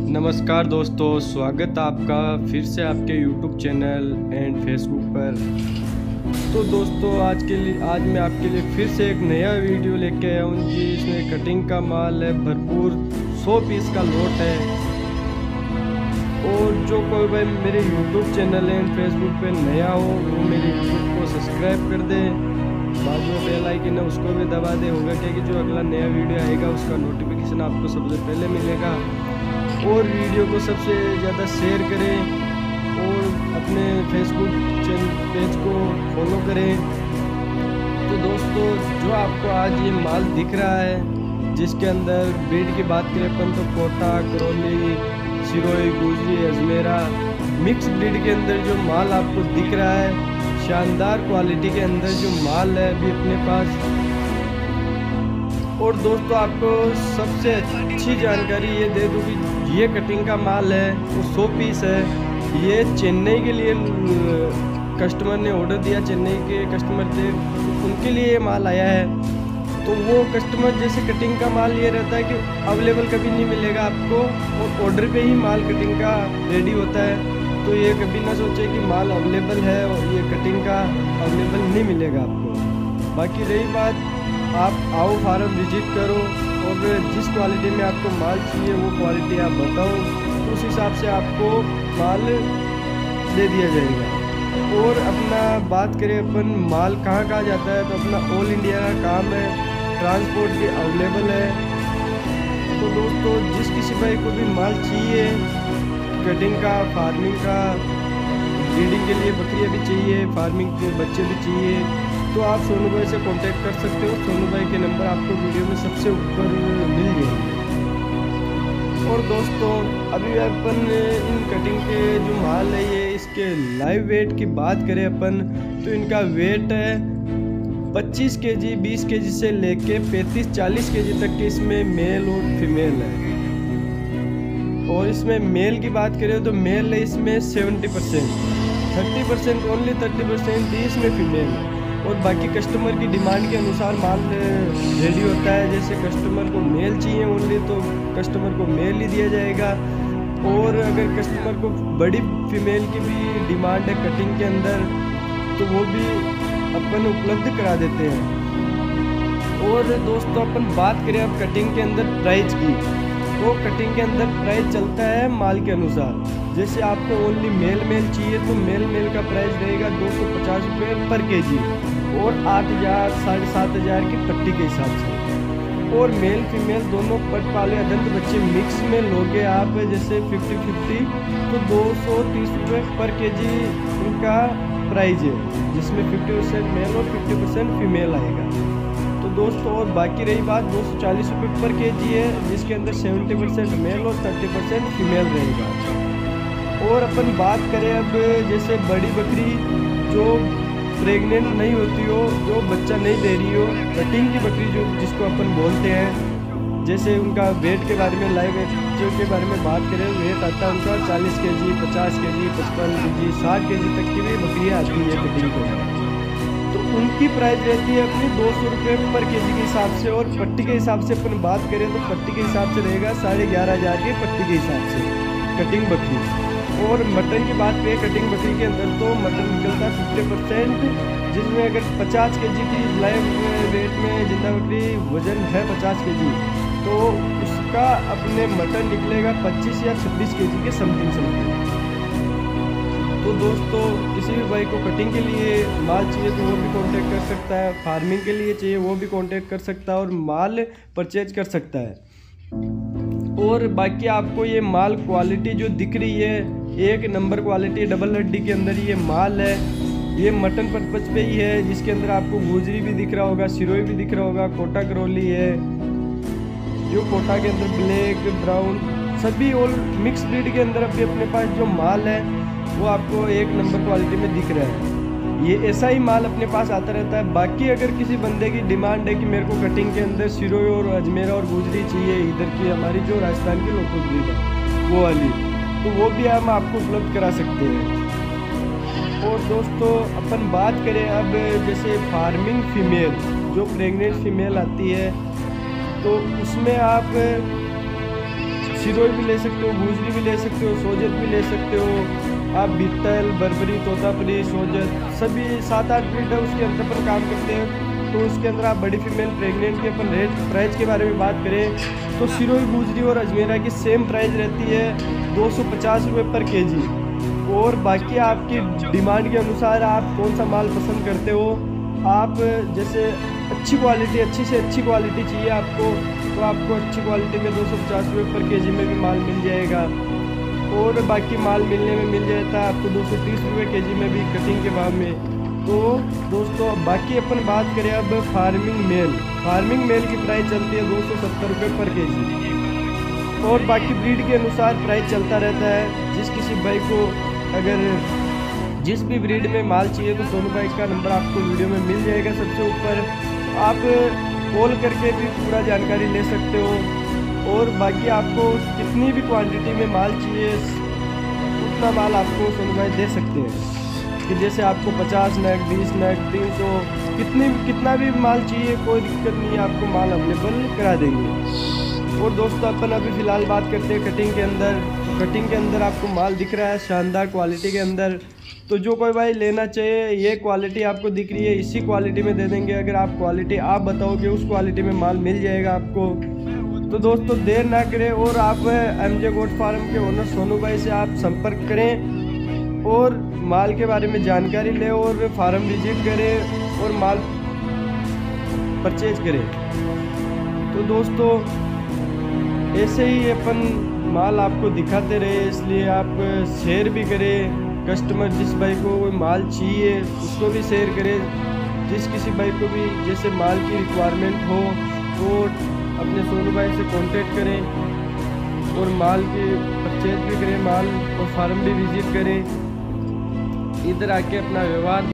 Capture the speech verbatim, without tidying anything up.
नमस्कार दोस्तों, स्वागत आपका फिर से आपके यूट्यूब चैनल एंड फेसबुक पर। तो दोस्तों आज के लिए आज मैं आपके लिए फिर से एक नया वीडियो लेके आया हूँ जी। इसमें कटिंग का माल है, भरपूर सौ पीस का लोट है। और जो कोई भाई मेरे यूट्यूब चैनल एंड फेसबुक पे नया हो वो मेरे यूट्यूब को सब्सक्राइब कर दे, बाद में बेल आइकन है उसको भी दबा दे। होगा क्या कि जो अगला नया वीडियो आएगा उसका नोटिफिकेशन आपको सबसे पहले मिलेगा। और वीडियो को सबसे ज़्यादा शेयर करें और अपने फेसबुक चैनल पेज को फॉलो करें। तो दोस्तों जो आपको आज ये माल दिख रहा है, जिसके अंदर ब्रीड की बात करें अपन तो कोटा, करौली, सिरोही, गुजरी, अजमेरा मिक्स ब्रीड के अंदर जो माल आपको दिख रहा है, शानदार क्वालिटी के अंदर जो माल है अभी अपने पास। और दोस्तों आपको सबसे अच्छी जानकारी ये दे दूँ कि ये कटिंग का माल है वो सौ पीस है। ये चेन्नई के लिए कस्टमर ने ऑर्डर दिया, चेन्नई के कस्टमर थे, उनके लिए ये माल आया है। तो वो कस्टमर जैसे कटिंग का माल ये रहता है कि अवेलेबल कभी नहीं मिलेगा आपको, और ऑर्डर पे ही माल कटिंग का रेडी होता है। तो ये कभी ना सोचे कि माल अवेलेबल है और ये कटिंग का अवेलेबल नहीं मिलेगा आपको। बाकी रही बात, आप आओ फार्म विजिट करो और जिस क्वालिटी में आपको माल चाहिए वो क्वालिटी आप बताओ, उस हिसाब से आपको माल दे दिया जाएगा। और अपना बात करें अपन माल कहाँ कहाँ जाता है, तो अपना ऑल इंडिया का काम है, ट्रांसपोर्ट भी अवेलेबल है। तो दोस्तों जिस किसी भाई को भी माल चाहिए, कटिंग का, फार्मिंग का, ब्रीडिंग के लिए बकरियाँ भी चाहिए, फार्मिंग के बच्चे भी चाहिए, तो आप सोनू भाई से कांटेक्ट कर सकते हो। सोनू भाई के नंबर आपको वीडियो में सबसे ऊपर मिल जाएंगे। और दोस्तों अभी अपन इन कटिंग के जो माल है, ये इसके लाइव वेट की बात करें अपन तो इनका वेट है पच्चीस केजी, बीस केजी से लेके पैंतीस चालीस केजी तक के इसमें मेल और फीमेल है। और इसमें मेल की बात करें तो मेल है इसमें seventy percent, thirty percent only thirty percent ही इसमें फीमेल है। और बाकी कस्टमर की डिमांड के अनुसार माल रेडी होता है। जैसे कस्टमर को मेल चाहिए ओनली तो कस्टमर को मेल ही दिया जाएगा। और अगर कस्टमर को बड़ी फीमेल की भी डिमांड है कटिंग के अंदर तो वो भी अपन उपलब्ध करा देते हैं। और दोस्तों अपन बात करें अब कटिंग के अंदर प्राइस की, तो कटिंग के अंदर प्राइस चलता है माल के अनुसार। जैसे आपको ओनली मेल मेल चाहिए तो मेल मेल का प्राइस रहेगा दो सौ पचास रुपये पर केजी और आठ हज़ार साढ़े सात हज़ार की पट्टी के हिसाब से। और मेल फीमेल दोनों पट पाले अदंत बच्चे मिक्स में लोगे आप जैसे फिफ्टी फिफ्टी तो दो सौ तीस रुपये पर केजी उनका प्राइस है, जिसमें फिफ्टी परसेंट मेल और फिफ्टी परसेंट फीमेल आएगा। तो दोस्तों और बाकी रही बात दो सौ चालीस रुपये पर केजी है, जिसके अंदर सेवेंटी परसेंट मेल और थर्टी परसेंट फीमेल रहेगा। और अपन बात करें अब जैसे बड़ी बकरी जो प्रेग्नेंट नहीं होती हो, जो बच्चा नहीं दे रही हो, कटिंग की बकरी जो जिसको अपन बोलते हैं, जैसे उनका वेट के बारे में, लाइव वेट के बारे में बात करें, वेट आता है उनका चालीस के जी, पचास के जी, पचपन के जी, साठ के जी तक की भी बकरियाँ आती है कटिंग को। तो उनकी प्राइस रहती है अपनी दो सौ रुपये पर के जी के हिसाब से। और पट्टी के हिसाब से अपन बात करें तो पट्टी के हिसाब से रहेगा साढ़े ग्यारह हज़ार की पट्टी के हिसाब से कटिंग बकरी। और मटन की बात करें कटिंग बकरी के अंदर तो मटन निकलता है फिफ्टी परसेंट, जिसमें अगर पचास के जी की लाइव वेट में जिंदा बकरी वजन है पचास के जी तो उसका अपने मटन निकलेगा पच्चीस या छब्बीस के जी के समथिंग समथिंग। तो दोस्तों किसी भी भाई को कटिंग के लिए माल चाहिए तो वो भी कांटेक्ट कर सकता है, फार्मिंग के लिए चाहिए वो भी कांटेक्ट कर सकता है और माल परचेज कर सकता है। और बाकी आपको ये माल क्वालिटी जो दिख रही है, एक नंबर क्वालिटी डबल हड्डी के अंदर ये माल है। ये मटन पर्पज पे ही है, जिसके अंदर आपको गुजरी भी दिख रहा होगा, सिरोही भी दिख रहा होगा, कोटा करौली है, जो कोटा के अंदर ब्लैक ब्राउन सभी और मिक्स ब्रीड के अंदर अभी अपने पास जो माल है वो आपको एक नंबर क्वालिटी में दिख रहा है। ये ऐसा ही माल अपने पास आता रहता है। बाकी अगर किसी बंदे की डिमांड है कि मेरे को कटिंग के अंदर सिरोही और अजमेरा और गुजरी चाहिए, इधर की हमारी जो राजस्थान की लोकल ब्रीड है वो वाली, तो वो भी हम आपको उपलब्ध करा सकते हैं। और दोस्तों अपन बात करें अब जैसे फार्मिंग फीमेल जो प्रेग्नेंट फीमेल आती है तो उसमें आप सिरोही भी ले सकते हो, गुजरी भी ले सकते हो, सोजत भी ले सकते हो आप। बीतल, बर्बरी, तोतापरी, सोजत सभी सात आठ ब्रीड है, उसके अंदर अपन काम करते हैं। तो उसके अंदर आप बड़ी फीमेल प्रेग्नेंट के अपन रेट प्राइस के बारे में बात करें तो सिरोही, गुजरी और अजमेरा की सेम प्राइस रहती है दो सौ पचास रुपये पर केजी। और बाकी आपकी डिमांड के अनुसार आप कौन सा माल पसंद करते हो। आप जैसे अच्छी क्वालिटी, अच्छी से अच्छी क्वालिटी चाहिए आपको तो आपको अच्छी क्वालिटी में दो सौ पचास रुपये पर केजी में भी माल मिल जाएगा। और बाकी माल मिलने में मिल जाता है आपको दो सौ तीस रुपये के जी में भी कटिंग के भाव में। तो दोस्तों बाकी अपन बात करें अब फार्मिंग मेल। फार्मिंग मेल की प्राइस चलती है दो सौ सत्तर रुपये पर के जी। और बाकी ब्रीड के अनुसार प्राइस चलता रहता है। जिस किसी भाई को अगर जिस भी ब्रीड में माल चाहिए तो सोनू भाई का नंबर आपको वीडियो में मिल जाएगा सबसे ऊपर। आप कॉल करके भी पूरा जानकारी ले सकते हो। और बाकी आपको कितनी भी क्वांटिटी में माल चाहिए उतना माल आपको सोनू भाई दे सकते हैं कि जैसे आपको पचास नग, बीस नग, तीन सौ कितनी कितना भी माल चाहिए कोई दिक्कत नहीं है, आपको माल अवेलेबल करा देंगे। और दोस्तों अपन अभी फ़िलहाल बात करते हैं कटिंग के अंदर। कटिंग के अंदर आपको माल दिख रहा है शानदार क्वालिटी के अंदर। तो जो कोई भाई लेना चाहिए ये क्वालिटी आपको दिख रही है, इसी क्वालिटी में दे देंगे। अगर आप क्वालिटी आप बताओगे उस क्वालिटी में माल मिल जाएगा आपको। तो दोस्तों देर ना करें और आप एम जे गोट फार्म के ओनर सोनू भाई से आप संपर्क करें और माल के बारे में जानकारी लें और फार्म विजिट करें और माल परचेज करें। तो दोस्तों ऐसे ही अपन माल आपको दिखाते रहे, इसलिए आप शेयर भी करें। कस्टमर जिस भाई को कोई माल चाहिए उसको भी शेयर करें। जिस किसी भाई को भी जैसे माल की रिक्वायरमेंट हो तो अपने सोनू भाई से कांटेक्ट करें और माल की परचेज भी करें माल और फार्म भी विजिट करें। इधर आके अपना व्यवहार